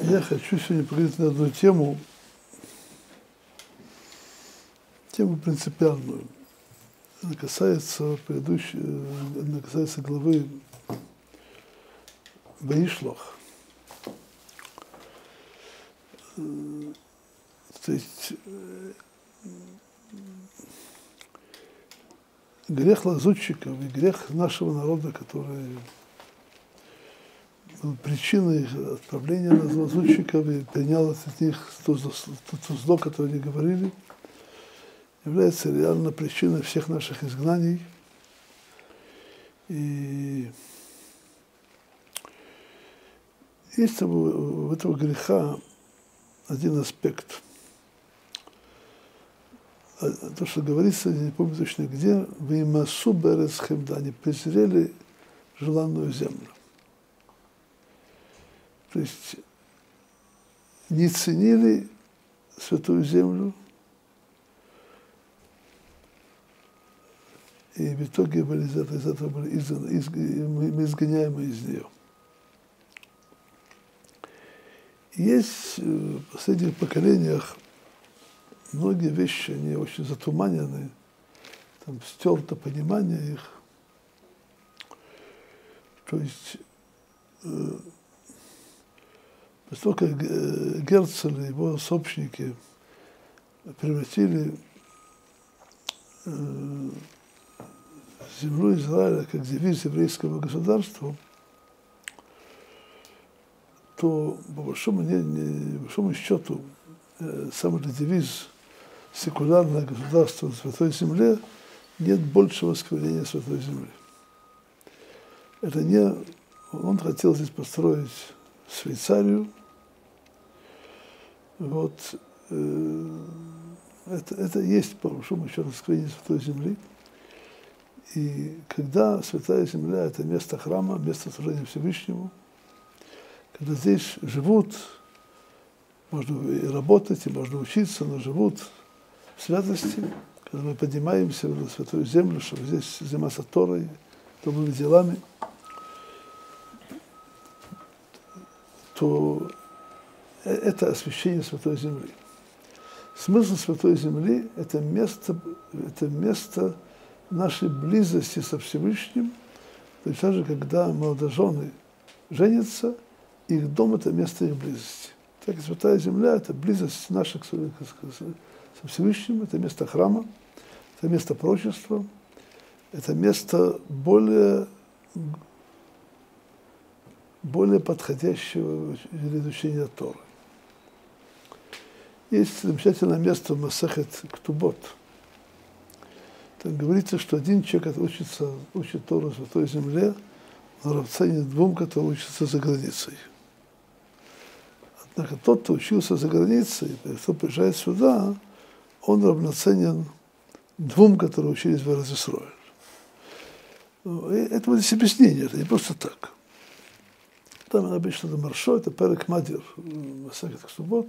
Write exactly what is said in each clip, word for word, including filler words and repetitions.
Я хочу сегодня поговорить на одну тему, тему принципиальную. Она касается предыдущей, она касается главы Ваишлах. То есть грех лазутчиков и грех нашего народа, который был причиной отправления лазутчиков и принял от них то, то, то зло, которое они говорили, является реально причиной всех наших изгнаний. И есть у этого греха один аспект. То, что говорится, я не помню точно где, «Вимасу берец хемда», они презрели желанную землю. То есть не ценили святую землю, и в итоге были из этого, из этого были изгнаны, из, мы изгоняемы из нее. Есть в последних поколениях многие вещи, они очень затуманены, там стерто понимание их. То есть э, после того, как Герцель и его сообщники превратили э, землю Израиля как девиз еврейского государства, то по большому, не, не, по большому счету э, сам этот девиз «секулярное государство на Святой Земле» нет большего осквернения Святой Земли. Это не... Он хотел здесь построить Швейцарию. Вот. Э, это, это есть, по большому счету, осквернение Святой Земли. И когда Святая Земля – это место храма, место служения Всевышнему, когда здесь живут, можно и работать, и можно учиться, но живут в святости, когда мы поднимаемся на Святую Землю, чтобы здесь заниматься Торой, добрыми делами, то это освящение Святой Земли. Смысл Святой Земли – это место, это место нашей близости со Всевышним, то есть даже когда молодожены женятся, их дом – это место их близости. Так и Святая Земля – это близость наша со Всевышним, это место храма, это место пророчества, это место более, более подходящего для изучения Торы. Есть замечательное место в Масехет Ктубот. Там говорится, что один человек учится, учит Тору в Святой Земле, он равноценен двум, которые учатся за границей. Однако тот, кто учился за границей, кто приезжает сюда, он равноценен двум, которые учились в Эрец-Исроэль. Это вот здесь объяснение, это не просто так. Там обычно это маршо, это перек мадир, Масехет Ктубот,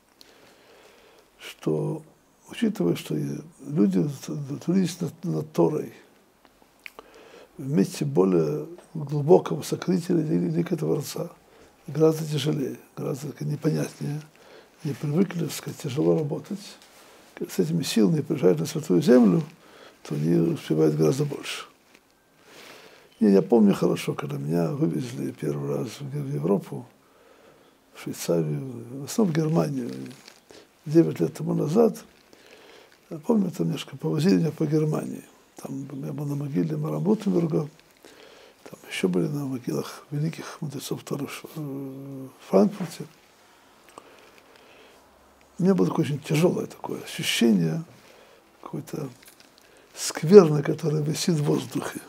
что, учитывая, что люди трудились над, над Торой в месте более глубокого сокрытия лика Творца, гораздо тяжелее, гораздо непонятнее, не привыкли, так сказать, тяжело работать. Когда с этими силами приезжают на Святую Землю, то они успевают гораздо больше. И я помню хорошо, когда меня вывезли первый раз в Европу, в Швейцарию, в основном в Германию, девять лет тому назад. Я помню, там немножко повозили меня по Германии. Там я был на могиле Мара Ротенберга, там еще были на могилах великих мудрецов Торы в Франкфурте. У меня было такое очень тяжелое такое ощущение, какой-то скверны, которая висит в воздухе.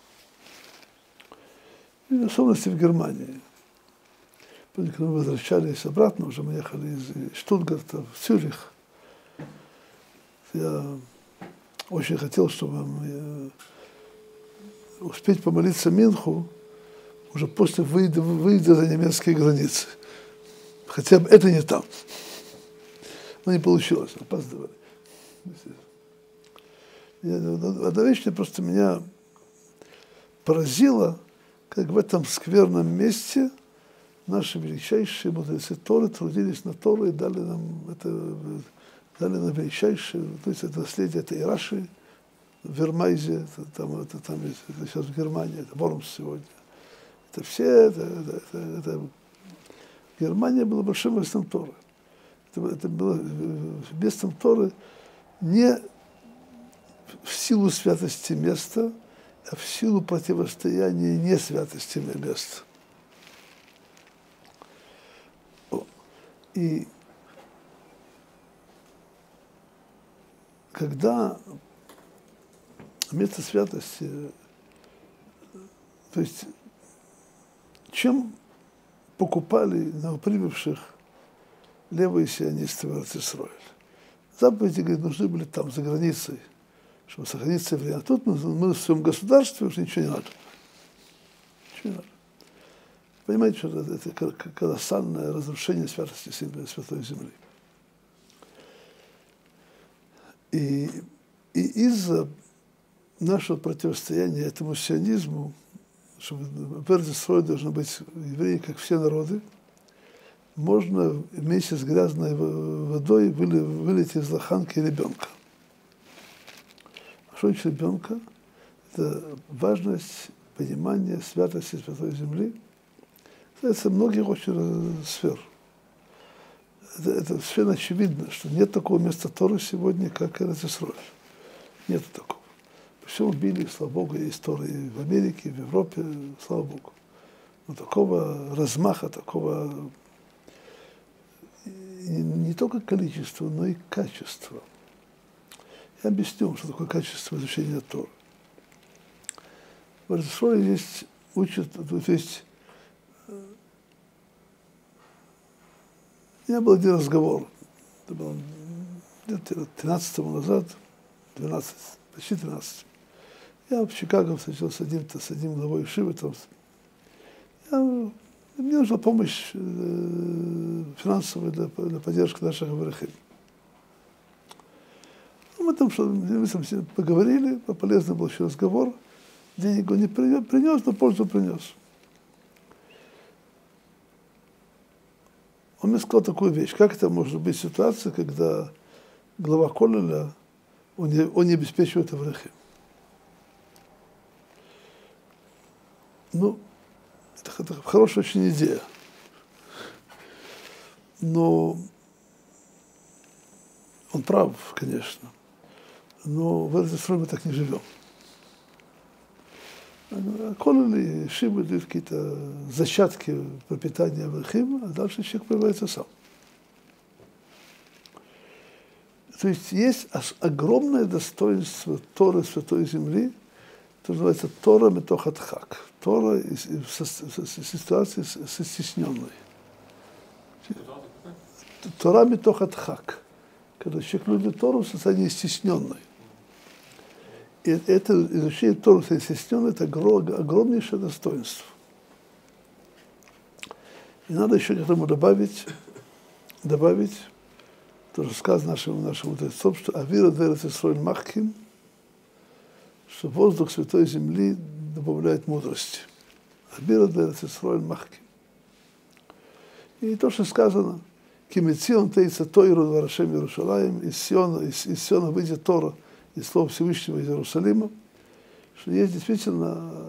И в особенности в Германии. Помню, когда мы возвращались обратно, уже мы ехали из Штутгарта в Цюрих, я очень хотел, чтобы успеть помолиться Минху уже после выезда, выезда за немецкие границы. Хотя бы это не там. Но не получилось, опаздывали. Одна вещь просто меня поразила, как в этом скверном месте наши величайшие мудрецы Торы трудились на Тору и дали нам это, дали нам величайшее, то есть это наследие, это и Раши в Вермайзе, это, там, это, там есть, это сейчас в Германии, это Вормс сегодня. Это все, это, это, это, это Германия была большим местом Торы. Это, это было местом Торы не в силу святости места, а в силу противостояния несвятости места. И когда место святости, то есть чем покупали новоприбывших левые сионисты в Эрец-Исроэль? Заповеди, говорит, нужны были там, за границей, чтобы сохраниться время. А тут мы, мы в своем государстве, уже ничего не надо. Ничего не надо. Понимаете, что это, это колоссальное разрушение святости Святой Земли. И, и из-за нашего противостояния этому сионизму, что в Эрец-Исроэль должны быть евреи, как все народы, можно вместе с грязной водой вылить из лоханки ребенка. А что значит ребенка? Это важность понимания святости Святой Земли. Это многих очень сфер. Это, это совершенно очевидно, что нет такого места Торы сегодня, как Эрец-Исроэль. Нет такого. По всему мире, слава Богу, есть Торы и в Америке, и в Европе, слава Богу. Но такого размаха, такого не только количества, но и качества. Я объясню вам, что такое качество изучения Торы. В Эрец-Исроэле есть, учат, то есть, у меня был один разговор, это было где-то тринадцать тому назад, двенадцать, почти тринадцать. Я в Чикаго встретился с одним, с одним главой Ешивы, там. Я, мне нужна помощь э, финансовая для, для поддержки наших аврахим. Мы там, что, мы там поговорили, полезный был еще разговор, денег он не принес, принес, но пользу принес. Он мне сказал такую вещь, как это может быть ситуация, когда глава коллеля, он не, он не обеспечивает аврахим. Ну, это, это хорошая очень идея. Но он прав, конечно. Но в Эрец-Исроэль мы так не живем. Коллели, шибы дают какие-то зачатки пропитания аврахим, а дальше человек появляется сам. То есть есть огромное достоинство Торы Святой Земли, это называется Тора метох адхак. Тора в ситуации стесненной. Тора метох адхак. Когда человек любит Тору в состоянии стесненной. И это изучение Торы в состоянии стесненной, это огромнейшее достоинство. И надо еще к этому добавить, добавить, тоже сказано нашим, нашим мудрецом, что авира Эрец-Исроэль махким, что воздух Святой Земли добавляет мудрости. Авира Эрец-Исроэль махким. И то, что сказано, кимецион тейца тойру варашем Иерушалаим, из Сиона, из, из Сиона выйдет Тора, из слов Всевышнего из Иерусалима, что есть действительно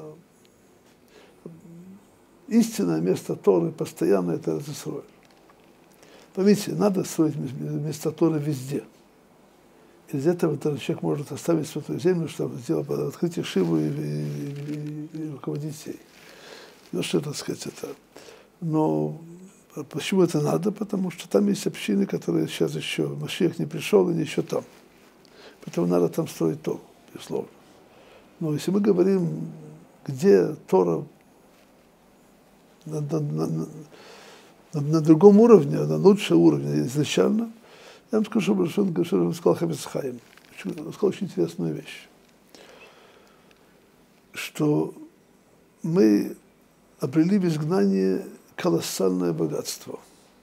истинное место Торы, постоянное, это Эрец-Исроэль. Поймите, надо строить места Торы везде. Из этого человек может оставить Святую Землю, чтобы сделать открыть Ешиву и, и, и, и руководить ей. Ну, что, так сказать, это. Но почему это надо? Потому что там есть общины, которые сейчас еще, Машиах не пришел, они еще там. Поэтому надо там строить Тору, безусловно. Но если мы говорим, где Тора на, на, на, на, на другом уровне, на лучшем уровне изначально, я вам скажу, что он, что он сказал Хафец Хаим. Он сказал очень интересную вещь. Что мы обрели в изгнании колоссальное богатство.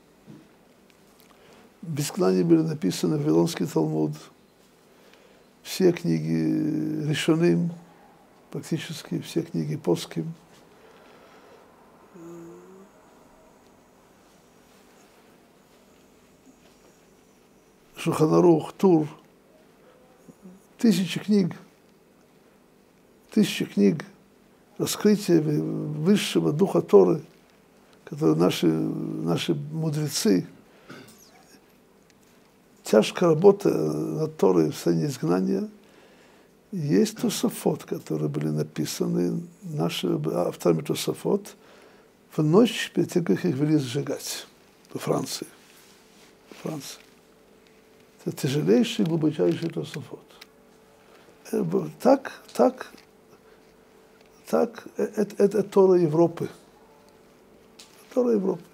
В изгнании были написаны Вавилонский Талмуд, все книги Ришоним, практически все книги Поским. Шулхан Арух, Тур, тысячи книг, тысячи книг раскрытия высшего духа Торы, которые наши, наши мудрецы, тяжкая работа над Торой в состоянии изгнания. Есть Тосафот, которые были написаны нашими авторами Тосафот в ночь перед тем, как их вели сжигать во Франции. В Франции. Это тяжелейший, глубочайший Тосафот. Так, так, так, это, это Тора Европы. Тора Европы.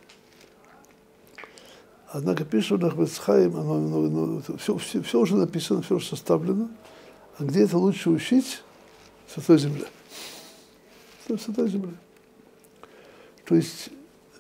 Однако пишет Ахмед Хаим, оно, оно, оно, все, все, все уже написано, все уже составлено. А где это лучше учить? В Святой Земле. В Святой Земле. То есть,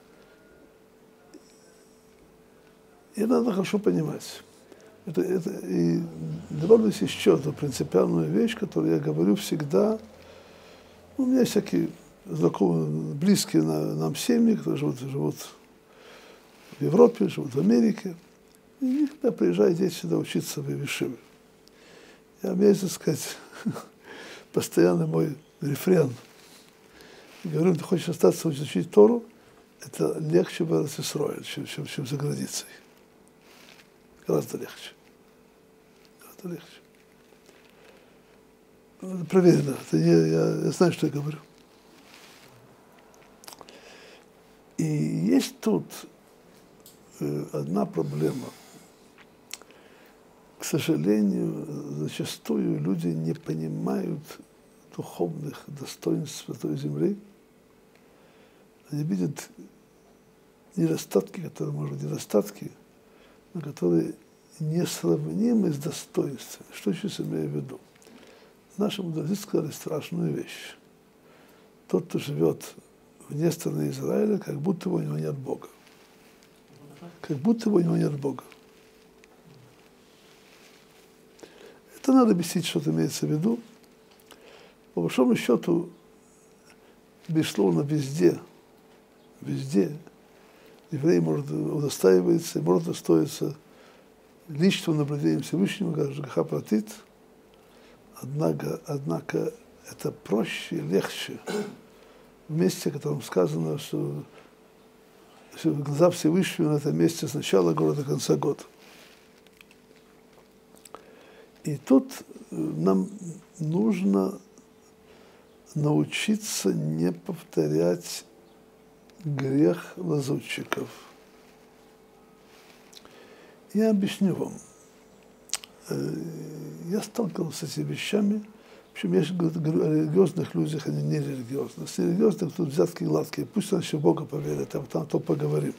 и надо хорошо понимать. Это, это, и добавлюсь еще одну принципиальную вещь, которую я говорю всегда. У меня всякие знакомые, близкие на, нам семьи, которые живут, живут в Европе, живут в Америке. И когда приезжают дети сюда учиться в Ешиве. Я умею, так сказать, постоянно мой рефрен. И говорю, ты хочешь остаться учить Тору, это легче в Эрец-Исроэль, чем, чем, чем за границей. Гораздо легче. Гораздо легче. Это проверено. Это не, я, я знаю, что я говорю. И есть тут э, одна проблема. К сожалению, зачастую люди не понимают духовных достоинств Святой Земли. Они видят недостатки, которые, может быть, недостатки, но которые несравнимы с достоинствами. Что сейчас имею в виду? Наши мудрецы сказали страшную вещь. Тот, кто живет вне страны Израиля, как будто у него нет Бога. Как будто у него нет Бога. Это надо объяснить, что это имеется в виду. По большому счету, безусловно, везде, везде еврей может удостаиваться, может удостоиться личного наблюдения Всевышнего, как Греха Пратит. Однако, однако это проще и легче в месте, в котором сказано, что глаза Всевышнего на этом месте с начала года до конца года. И тут нам нужно научиться не повторять грех лазутчиков. Я объясню вам. Я сталкивался с этими вещами. В общем, я говорю о религиозных людях, они не религиозные. С религиозных тут взятки гладкие. Пусть они еще в Бога поверят, а там то поговорим.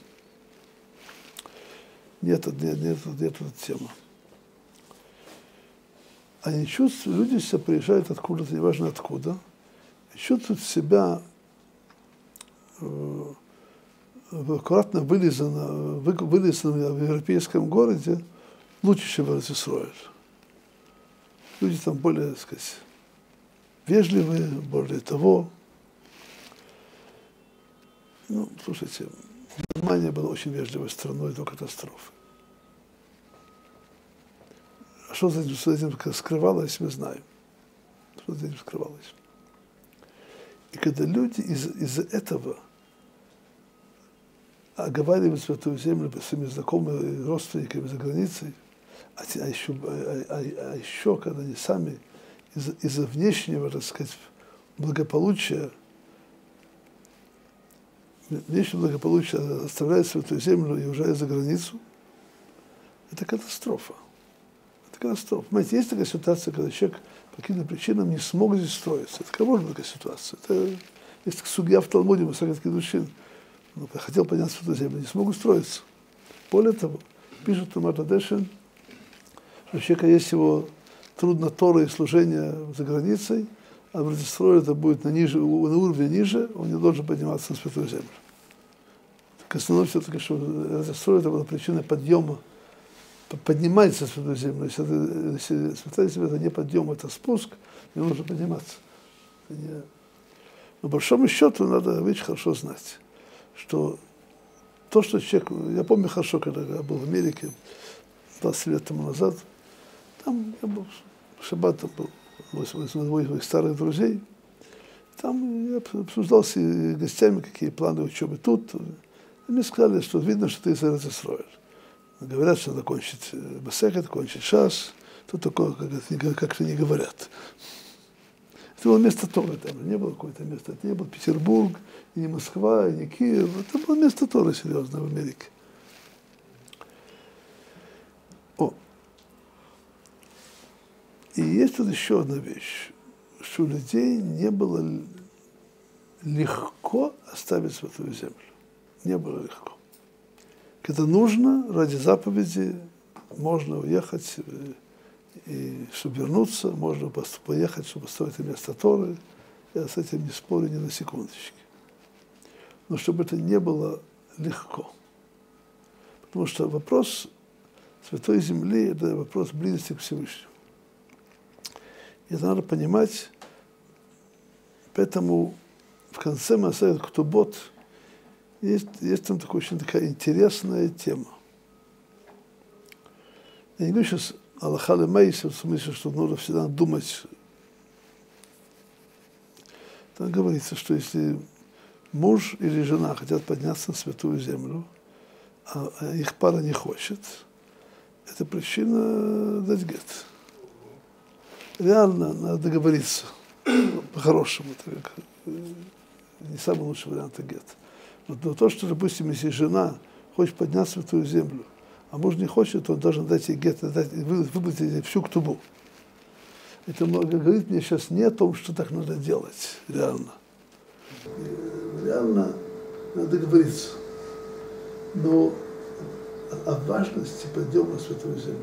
Нет, нет, нет, нет, нет тема. Они чувствуют, люди все приезжают откуда-то, неважно откуда, и чувствуют себя э, аккуратно вылизанно, вылизанно в европейском городе лучше, чем в Эрец-Исроэль. Люди там более, так сказать, вежливые, более того. Ну, слушайте, Германия была очень вежливой страной до катастрофы. А что за этим, за этим скрывалось, мы знаем. Что за этим скрывалось. И когда люди из, из-за этого оговаривают Святую Землю по своими знакомыми родственниками за границей, а, а, еще, а, а, а еще когда они сами из-за, из-за внешнего, так сказать, благополучия, внешнего благополучия оставляют Святую Землю и уезжают за границу, это катастрофа. Катастрофа. Понимаете, есть такая ситуация, когда человек по каким-то причинам не смог здесь строиться. Это кого такая ситуация? Это есть судья в Талмуде, Масахет Кидушин. Он хотел подняться в эту землю, не смог устроиться. Более того, пишет Тумат Адешин, что у человека есть его трудно Тора и служение за границей, а в Эрец-Исроэль это будет на, ниже, на уровне ниже, он не должен подниматься на Святую Землю. Так основное все-таки, что Эрец-Исроэль это была причина подъема, поднимается в Святую Землю. Если, это, если Святая Земля это не подъем, это спуск, не нужно подниматься. Не... Но по большому счету надо вещь хорошо знать, что то, что человек... Я помню хорошо, когда я был в Америке, двадцать лет тому назад. Там я был, в шаббат там был у моих старых друзей. Там я обсуждал с гостями, какие планы учебы тут. И мне сказали, что видно, что ты из Эрец-Исроэль. Говорят, что надо кончить Масехет, кончить Шас. Тут такое, как, как-то не говорят. Это было место Торы, там не было какое-то место. Это не был Петербург, и не Москва, и не Киев. Это было место Торы серьезно в Америке. О. И есть тут еще одна вещь, что у людей не было легко оставить Святую Землю. Не было легко. Когда нужно, ради заповеди, можно уехать, и чтобы вернуться, можно поехать, чтобы построить место Торы. Я с этим не спорю ни на секундочку. Но чтобы это не было легко. Потому что вопрос Святой Земли – это вопрос близости к Всевышнему. И это надо понимать. Поэтому в конце Масехет Ктубот есть, есть там такая очень такая интересная тема. Я не говорю сейчас алаха лемейса, в смысле, что нужно всегда думать. Там говорится, что если муж или жена хотят подняться на Святую Землю, а их пара не хочет, это причина дать гет. Реально надо договориться по-хорошему. Это не самый лучший вариант гет. Но то, что, допустим, если жена хочет подняться в Святую Землю, а муж не хочет, то он должен дать ей гет, выплатить ей всю ктубу. Это говорит мне сейчас не о том, что так надо делать, реально. Реально надо договориться. Но о важности подъема на Святую Землю.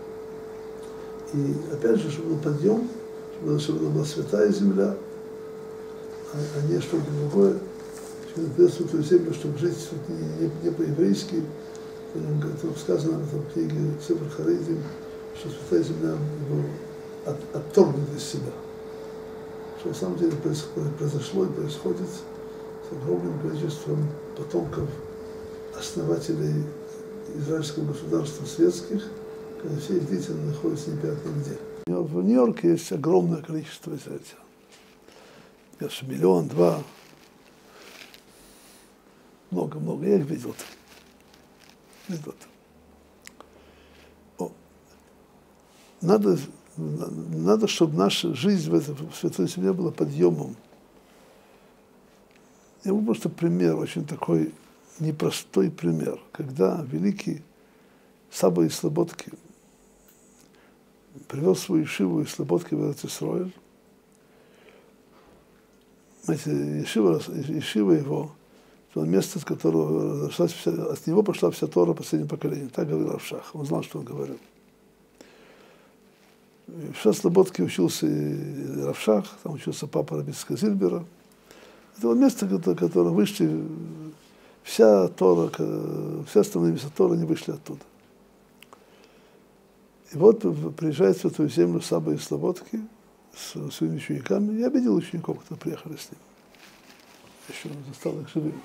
И опять же, чтобы был подъем, чтобы была святая земля, а, а не что-то другое, чтобы придет Святую Землю, чтобы жить не, не, не по-еврейски. Это сказано в этом книге Сефер Харидим, что Святая Земля его от, отторгнута из себя. Что на самом деле произошло и происходит с огромным количеством потомков основателей израильского государства светских, когда все их дети находятся непонятно где. В Нью-Йорке есть огромное количество израильтян. Кажется, миллион, два. Много-много. Я их видел там. Видел там. О. Надо, надо, чтобы наша жизнь в этой в Святой Земле была подъемом. Я был просто пример, очень такой непростой пример, когда великий Саба из Слободки привел свою ешиву из Слободки в Эрец-Исроэль. Знаете, ешива, ешива его, это место, с которого вся, от него пошла вся Тора последнего поколения. Так говорил Рав Шах. Он знал, что он говорил. В Слободке учился и Рав Шах, там учился папа Рабицкого Зильбера. Это было место, которое вышли, вся Тора, все остальные места Тора не вышли оттуда. И вот приезжает в Святую Землю Саба из Слободки с своими учениками. Я видел учеников, которые приехали с ним. Еще застал их живыми.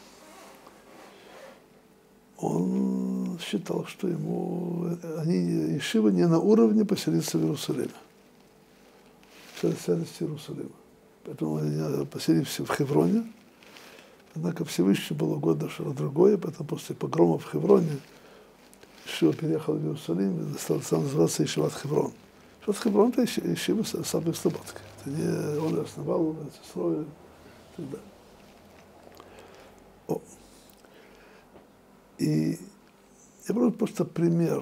Он считал, что ему они, ешива не на уровне поселиться в Иерусалиме. Святость Иерусалима. Поэтому они поселились в Хевроне. Однако Всевышний был угодно что-то другое, поэтому после погрома в Хевроне Ешива переехал в Иерусалим и стал называться Ешиват Хеврон. Ешиват Хеврон – это Ешива Сабы Слободки. Это не он основал, это строил и так далее. О. И я беру просто пример.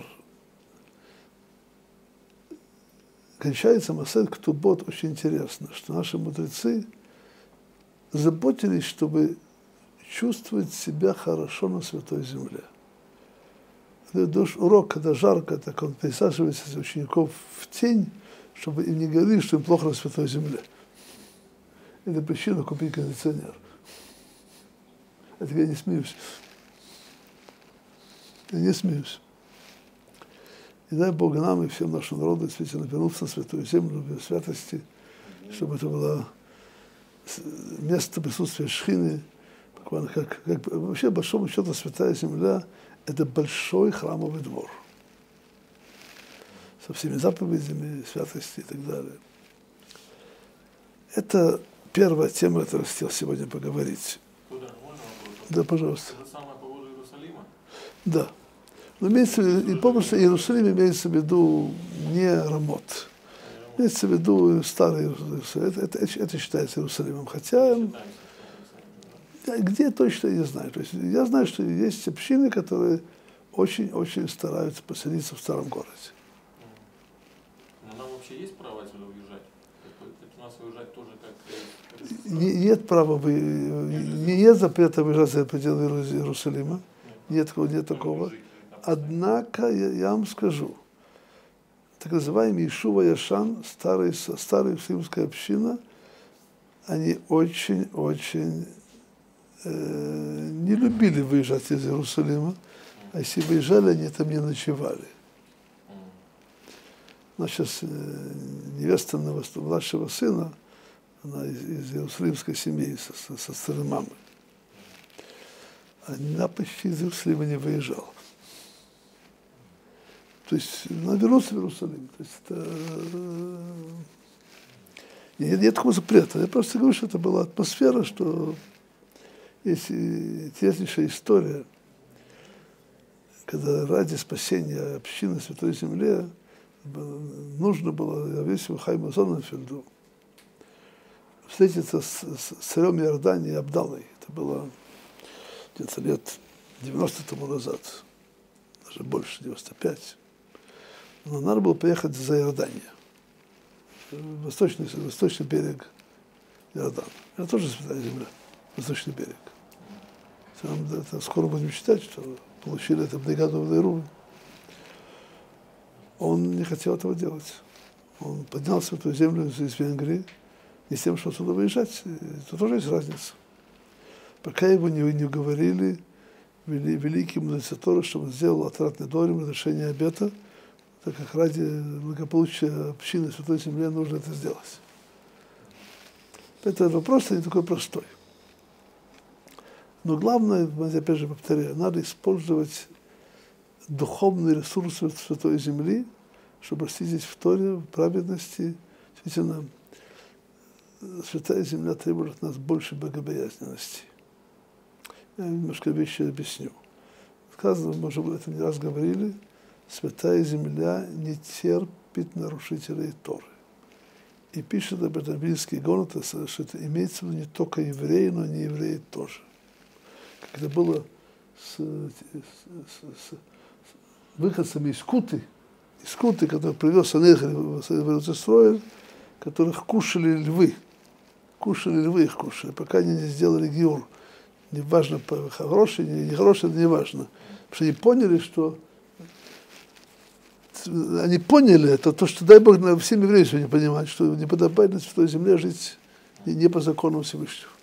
Кончается Масехет Ктубот очень интересно, что наши мудрецы заботились, чтобы чувствовать себя хорошо на Святой Земле. Это урок, когда жарко, так он пересаживается учеников в тень, чтобы им не говорили, что им плохо на Святой Земле. Это причина купить кондиционер. Это я не смеюсь. Я не смеюсь. И дай Бог нам и всем нашему народу действительно вернуться на Святую Землю в святости, чтобы это было место присутствия Шхины, буквально как, как вообще, большому счету, Святая Земля – это большой храмовый двор. со всеми заповедями, святости и так далее. Это первая тема, которую я хотел сегодня поговорить. Куда? Можно вопрос? Да, пожалуйста. Это самое по поводу Иерусалима? Да. Но имеется в виду, и попросту Иерусалим имеется в виду не Рамот. Имеется в виду старый Иерусалим. Это, это, это считается Иерусалимом. Хотя где точно я не знаю. То есть я знаю, что есть общины, которые очень-очень стараются поселиться в старом городе. Но нам вообще есть право отсюда уезжать? У нас уезжать тоже как... Не, нет права, вы, не, нет запрета выезжать за пределы Иерусалима. Нет, нет такого. Однако я, я вам скажу, так называемый Ишува Яшан, старый, старая иерусалимская община, они очень-очень э, не любили выезжать из Иерусалима, а если выезжали, они там не ночевали. У нас сейчас э, невеста младшего сына, она из, из иерусалимской семьи, со, со стороны мамы. Она почти из Иерусалима не выезжала. То есть она вернулась в Иерусалим. То есть это... Нет, нет такого запрета. Я просто говорю, что это была атмосфера, что есть интереснейшая история, когда ради спасения общины Святой Земле нужно было Равесию Хайму Зонненфельду встретиться с, с царем Иордании Абдалой. Это было где-то лет девяносто тому назад, даже больше, девяносто пять. Но надо было поехать за Иорданию, восточный, восточный берег Иордана. Это тоже Святая Земля, восточный берег. Это скоро будем считать, что получили это бригаду в Лейруве. Он не хотел этого делать. Он поднял Святую Землю из Венгрии не с тем, что отсюда выезжать. Это тоже есть разница. Пока его не, не уговорили вели, великие мудрецы Торы, чтобы он сделал отратный дорим, разрешение обета, так как ради благополучия общины Святой Земли нужно это сделать. Этот вопрос не такой простой. Но главное, опять же повторяю, надо использовать духовные ресурсы Святой Земли, чтобы растить в Торе, в праведности. Действительно, Святая Земля требует от нас больше богобоязненности. Я немножко вещи объясню. Сказано, мы уже об этом не раз говорили, Святая Земля не терпит нарушителей Торы. И пишет об этом библейский Гон, что это имеется в виду не только евреи, но и не евреи тоже. Как это было с, с, с, с выходцами из Куты, из Куты, который привез Санхедрин в Иерусалим, которых кушали львы. Кушали львы их кушали, пока они не сделали гиур. Неважно, хороший, не хороший, это не важно. Потому что они поняли, что они поняли это, то, что, дай Бог, всем евреям сегодня понимать, что не подобает на Святой Земле жить не по закону Всевышнего.